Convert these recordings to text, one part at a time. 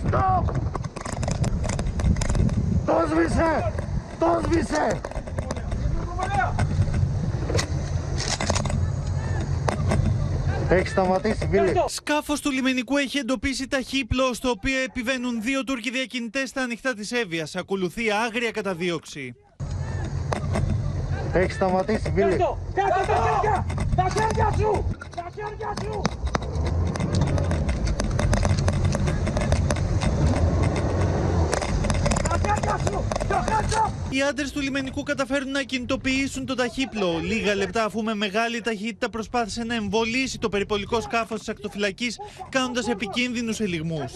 Stop! Το σβήσε! Το σβήσε! Έχει σταματήσει, φίλε. Σκάφος του λιμενικού έχει εντοπίσει ταχύπλο στο οποίο επιβαίνουν 2 Τούρκοι διακινητές στα ανοιχτά της Εύβοιας. Ακολουθεί άγρια καταδίωξη. Έχει σταματήσει, φίλε. Κάτω τα χέρια! Τα χέρια σου! Τα χέρια σου! Οι άντρες του λιμενικού καταφέρουν να κινητοποιήσουν το ταχύπλο. Λίγα λεπτά αφού με μεγάλη ταχύτητα προσπάθησε να εμβολήσει το περιπολικό σκάφος της ακτοφυλακής, κάνοντας επικίνδυνους ελιγμούς.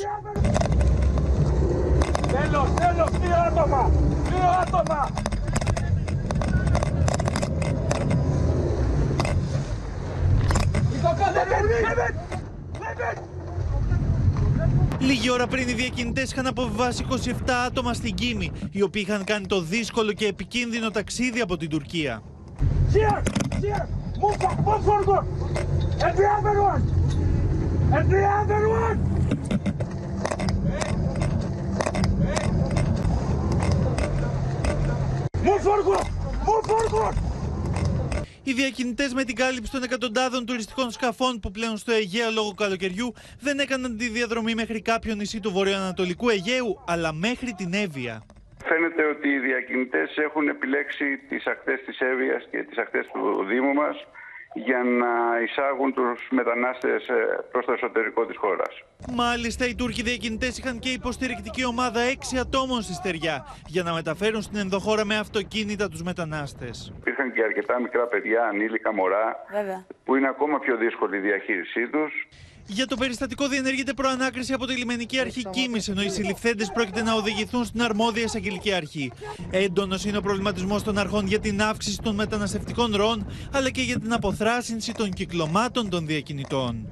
Τέλος! 2 άτομα! 2 άτομα! Λίγη ώρα πριν οι διακινητές είχαν αποβιβάσει 27 άτομα στην Κίμη, οι οποίοι είχαν κάνει το δύσκολο και επικίνδυνο ταξίδι από την Τουρκία. Here! Here! Move forward! And the other one! And the other one! Move forward! Move forward! Οι διακινητές με την κάλυψη των εκατοντάδων τουριστικών σκαφών που πλέουν στο Αιγαίο λόγω καλοκαιριού δεν έκαναν τη διαδρομή μέχρι κάποιο νησί του βορειοανατολικού Αιγαίου, αλλά μέχρι την Εύβοια. Φαίνεται ότι οι διακινητές έχουν επιλέξει τις ακτές της Εύβοιας και τις ακτές του Δήμου μας για να εισάγουν τους μετανάστες προς το εσωτερικό της χώρας. Μάλιστα, οι Τούρκοι διακινητές είχαν και υποστηρικτική ομάδα 6 ατόμων στη στεριά για να μεταφέρουν στην ενδοχώρα με αυτοκίνητα τους μετανάστες. Υπήρχαν και αρκετά μικρά παιδιά, ανήλικα μωρά, που είναι ακόμα πιο δύσκολη η διαχείρισή τους. Για το περιστατικό διενεργείται προανάκριση από τη λιμενική αρχή Κίμης, ενώ οι συλληφθέντες πρόκειται να οδηγηθούν στην αρμόδια εισαγγελική αρχή. Έντονος είναι ο προβληματισμός των αρχών για την αύξηση των μεταναστευτικών ροών, αλλά και για την αποθράσινση των κυκλωμάτων των διακινητών.